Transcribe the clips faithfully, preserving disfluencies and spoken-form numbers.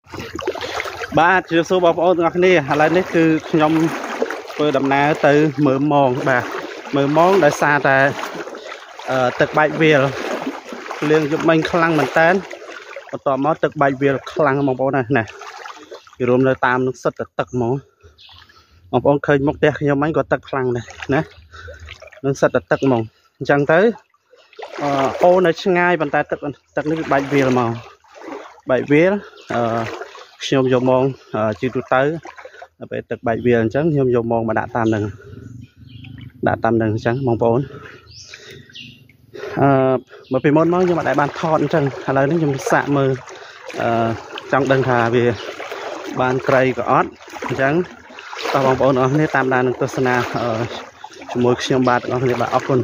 ba chưa số bảo ôn ngọc này là này cứ nhom vừa đầm ná từ mở mòn bà mở món đã xa ta tật bại việt liền giúp mình khăng mình tên và tỏ máu tật bại việt khăng mong bố này nè thì rùm nơi tam nó rất là tật máu mong bố khơi mốc đẹp nhau mấy có tật khăng này nè nó rất là tật mong chẳng tới ô này ngay bàn tay tật tật nó bại việt màu bại việt nhôm dầu mòn chưa tụt tới về tật bại việt chẳng nhôm dầu mòn mà đã tam đừng đã tam đừng chẳng mong bố mà vì món món nhưng mà đại ban thon chẳng hay là nó dùng xạ mờ trong đằng thà vì ban cây của ớt chẳng tao mong bố nó nên tam đàn tôi xin à một xem bát nó thì bà ốc luôn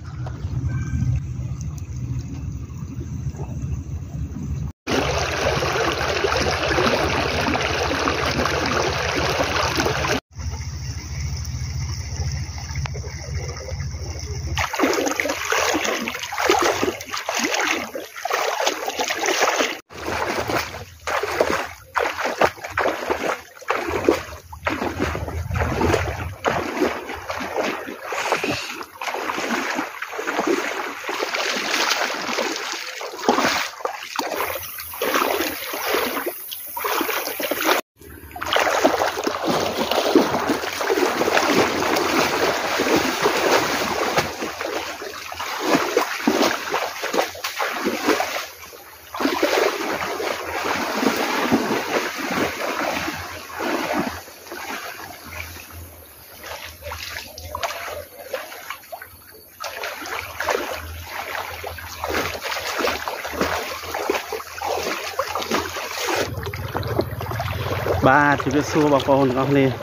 ba thì biết xua bà con con này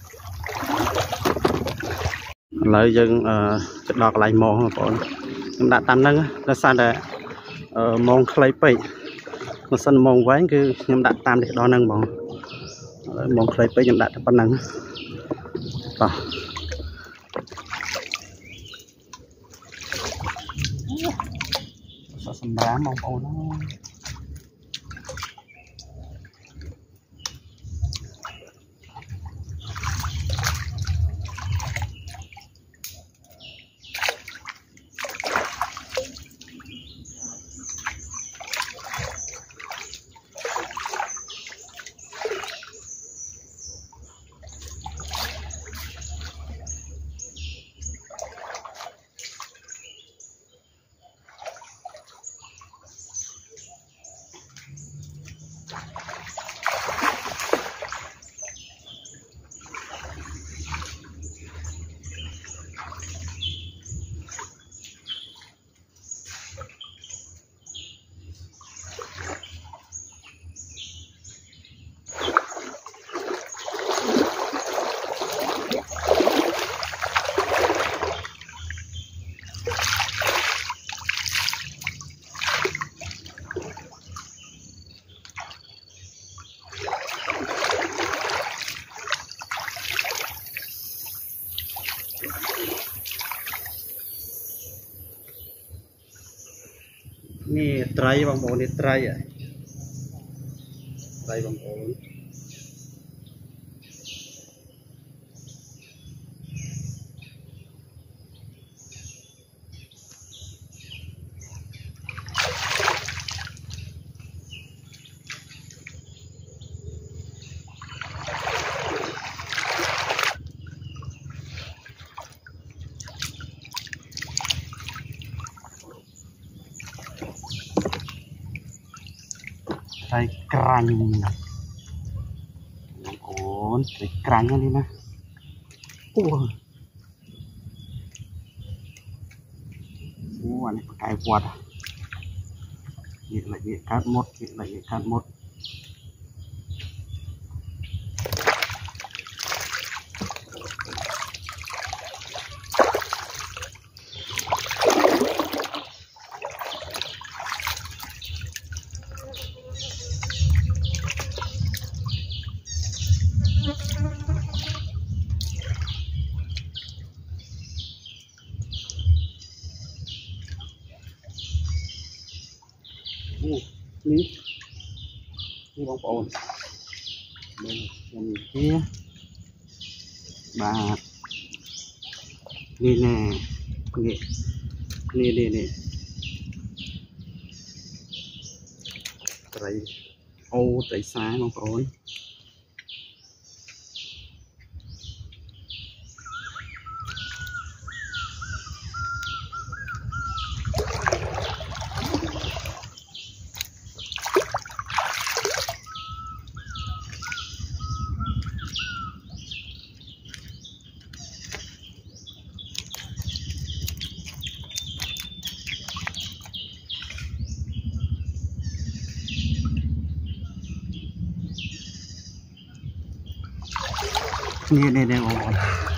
lấy dân chất đọt lại mòn bà con đã tan nâng là sao để mòn clay pay mà sân mòn quán cứ nhưng đã tan để đo nâng bọn mòn clay pay nhưng đã ban nâng đó sao sân đá mong ô nóนี่ไตรบางโอนนี่ไตรอ่ะไตรบางโอนใส่กรังนะโอ้ใส่กรังอันนี้นะโอ้โหอันนี้ไก่ปวดเยอะละเยอะกัดหมดเยอะละเยอะกัดหมดนี่นี่ bông ồn đây bên kia bà đi nè nè nè nè nè trời ô trời xa bông ồn nè nè nè bông ồn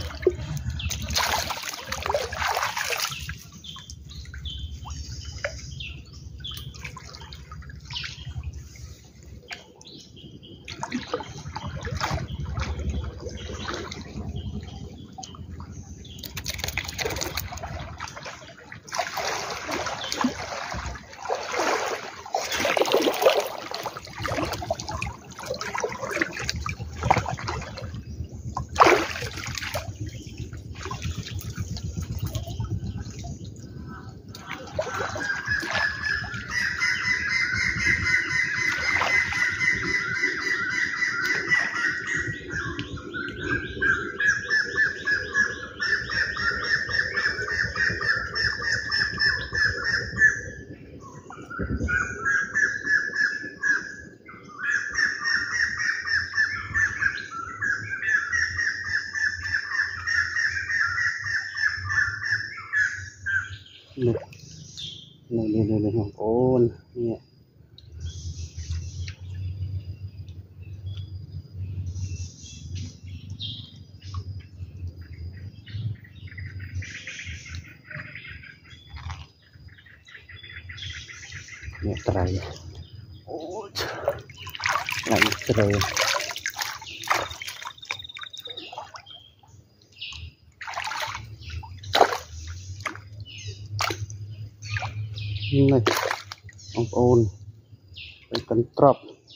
nè nè nè nè nè bông ồn nè nè trời ôi lạnh trời này bông ồn cái cân trọc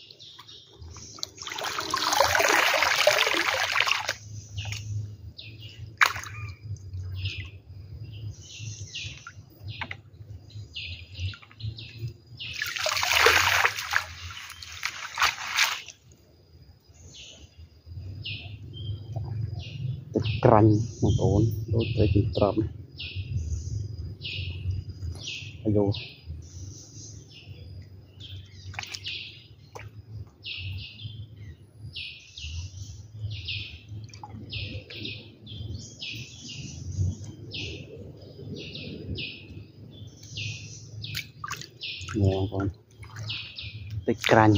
ranh bông ồn đôi tay cân trọc ayo nè con tích canh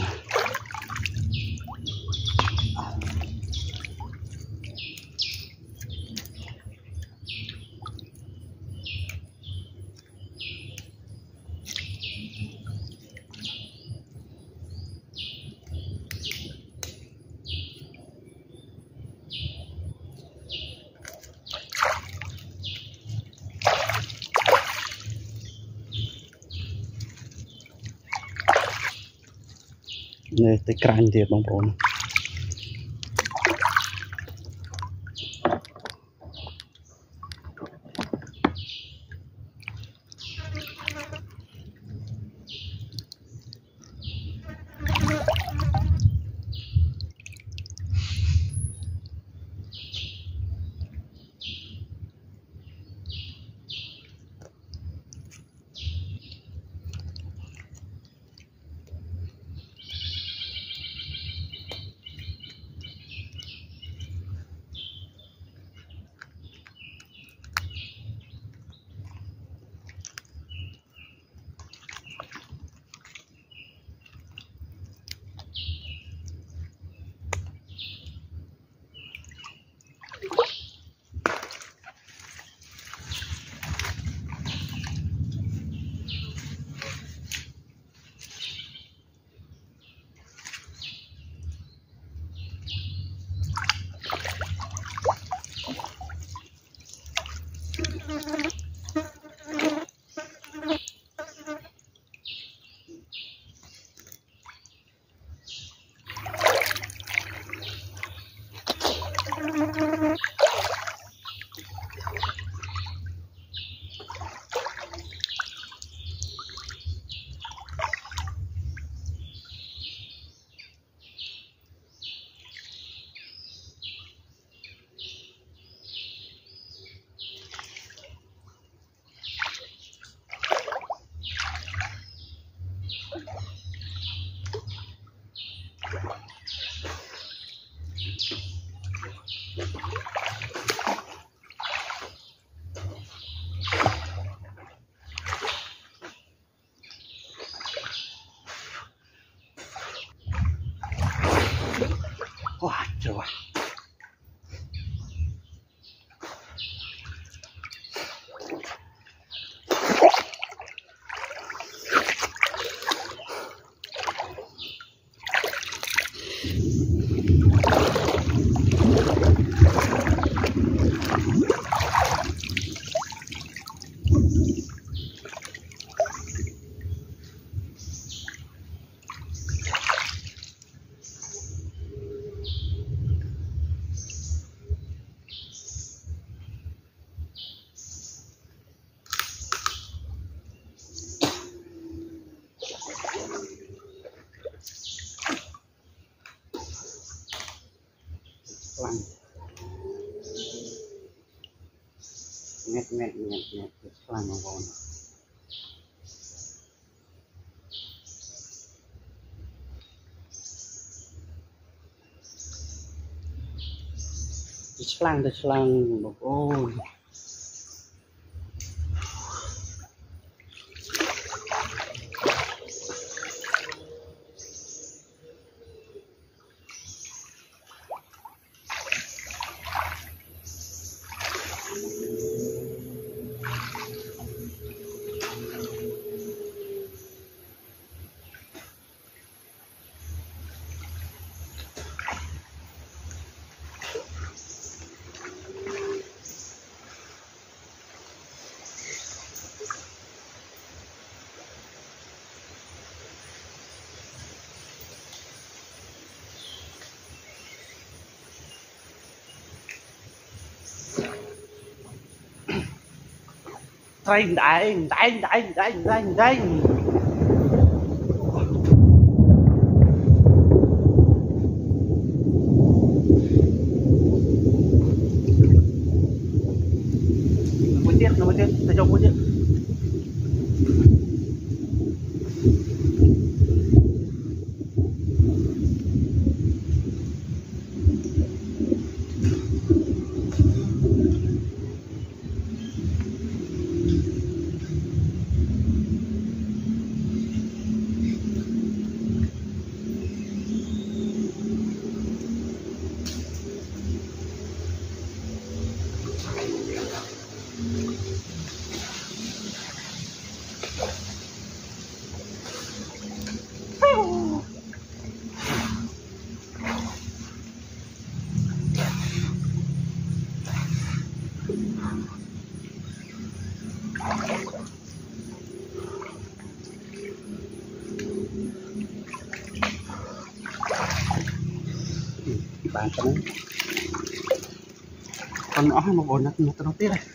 này tới canh thiệt bông ồn Wow, trời ơi. Lăng nhét nhét nhét nhét lăng vào vòng lăng từ lăng một ôi đây đây đây đây đây đây đây một tiết một tiết để cho một tiết bạn cho nó con nó một bồn nó nó tiết này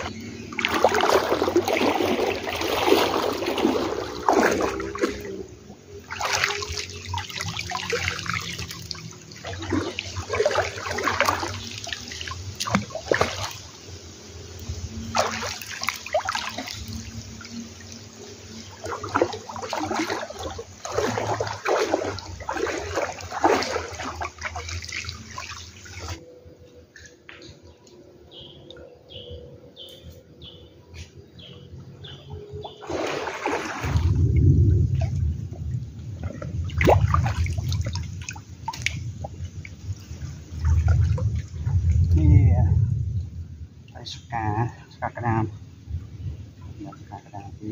cá cá cá đam cá cá đam tí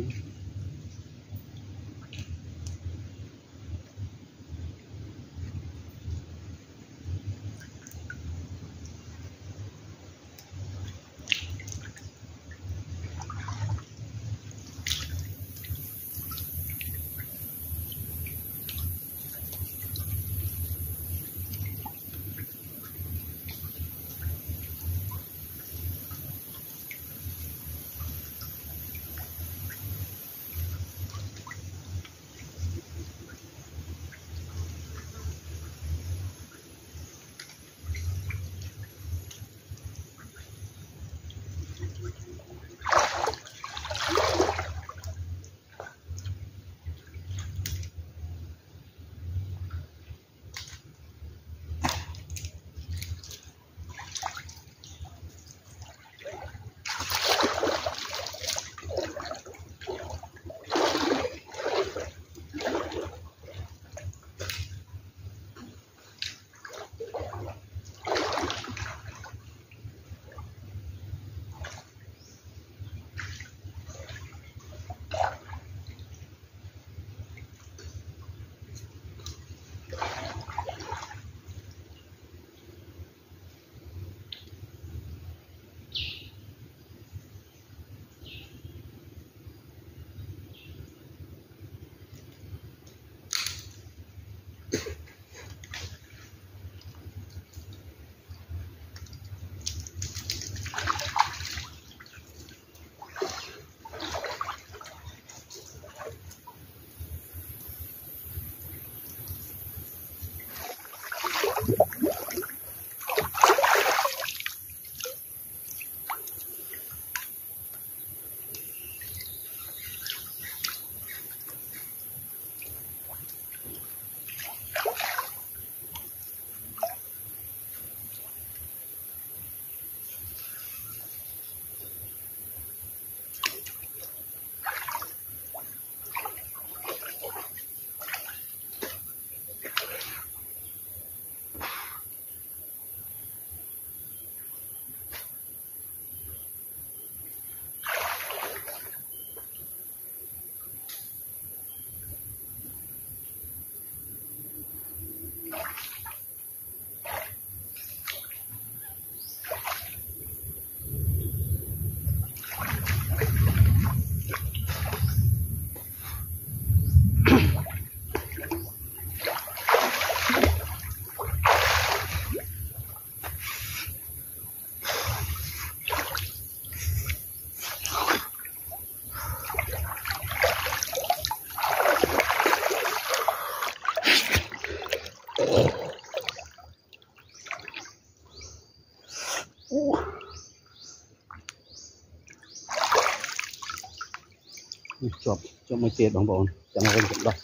จบจบไม่เจ็บบางบอลจะมาเป็นจบดอก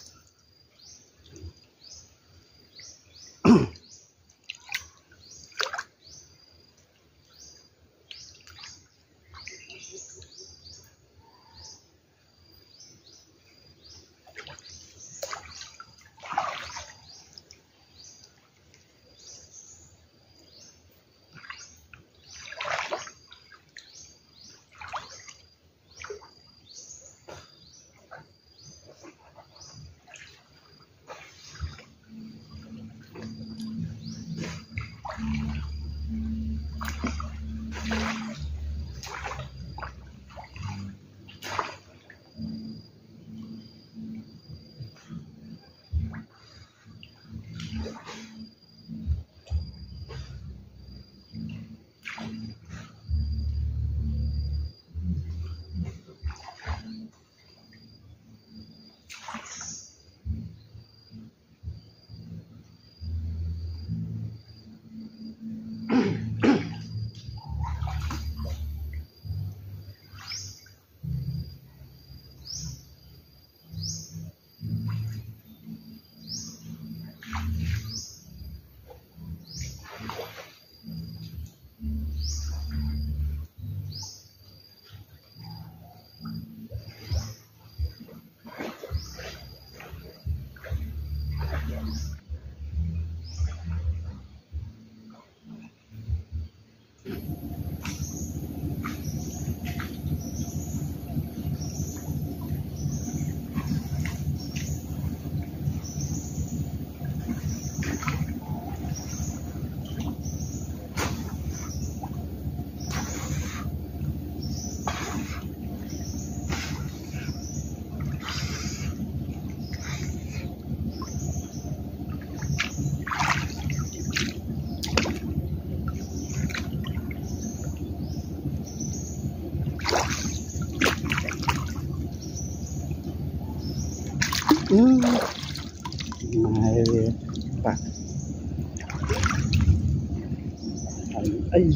Ừ. Này bạc ấy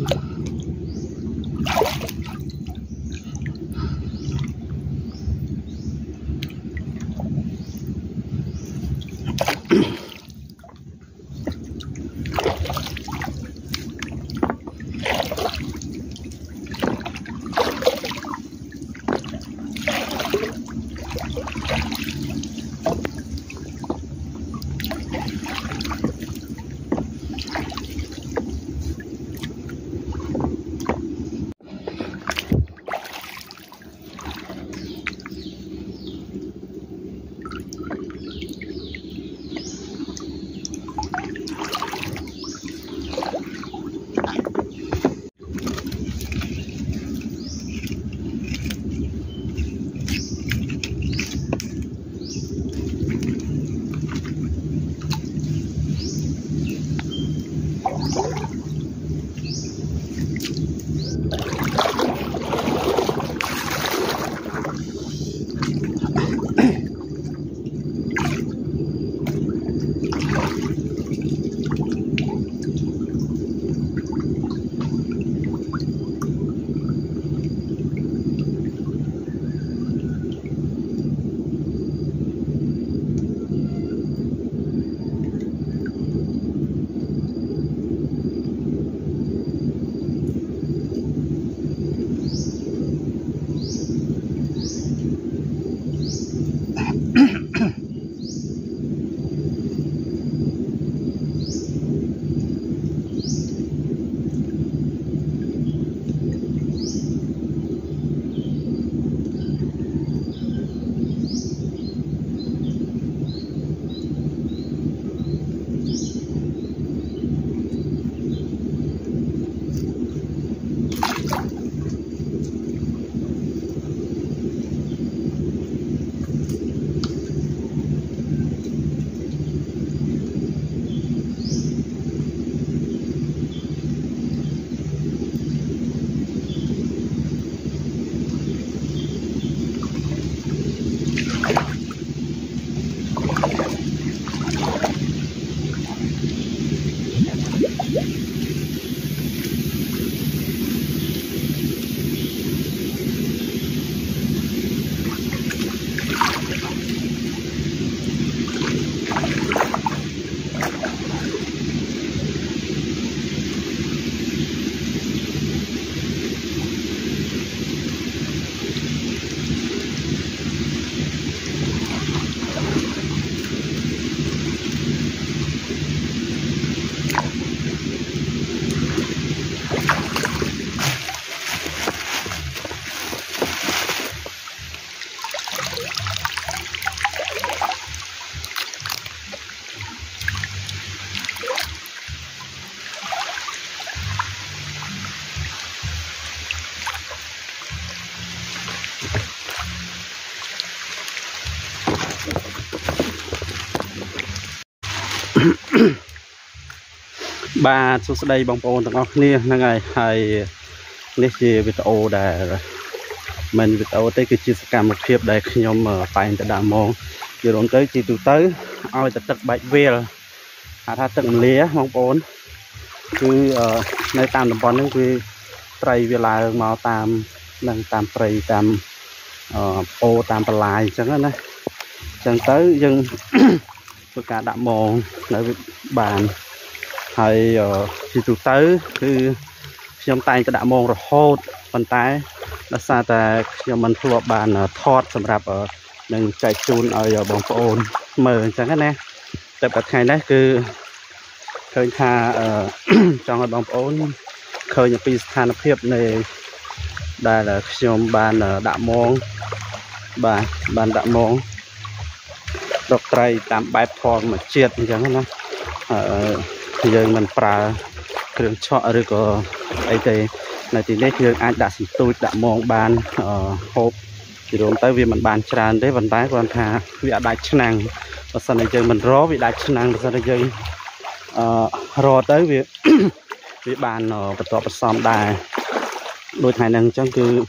ba số đây bóng bóng tầng óc nia năng ngày hay nét gì video để mình video tới cái chia sẻ một khiếp để khi nhóm mở bài tại đàm môn giờ đón tới thì từ tới ao tại tật bạch về à tha tận lía bóng bóng cứ nơi tam đồng bóng cứ tray về là màu tam nâng tam tray tam ô tam bờ lại chẳng này chẳng tới dân tất cả đạm môn để bàn hay chỉ từ tới cứ trong tay cái đạm môn rồi hốt bàn tay là sao ta cho mình thua bàn thọt sầm rạp ở đừng chạy chun ở bóng ôn mờ chẳng cái này tập các ngày đấy cứ khơi tha trong bóng ôn khơi những pi than phiệp này đây là trong bàn đạm môn bàn bàn đạm môn đọc trai tạm bài phong mà triệt chẳng nó giờ mình pra trường chọn rồi có ấy thì này thì nét trường anh đã xịt tôi đã mong bàn hộp thì rồi tới vì mình bàn tràn đấy vận tải còn thà vì đại chức năng và sau này chơi mình ró vì đại chức năng và sau này chơi rò tới việc vì bàn vật tọa vật xóm đài đôi thầy năng chẳng cứ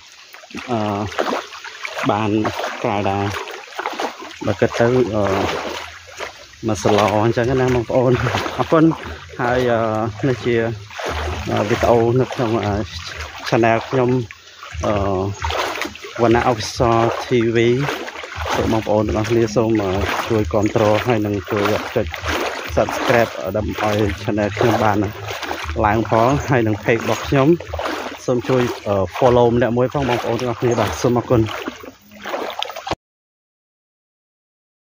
bàn cài đài và kết tới mà sờ lò chẳng cái nào mà ôn ôn hai nơi chia video nó trong channel trongวันเอาซอทีวีตัวมองโอนมาเรียกส่งมาช่วยคอนโทรลให้นังช่วยกด subscribe ดำไปช anel เครื่องบ้านหลังพอให้นังเพจบอกย้อมส่งช่วย follow เนี่ยมวยฟังมองโอนมาเรียกแบบส่งมาคน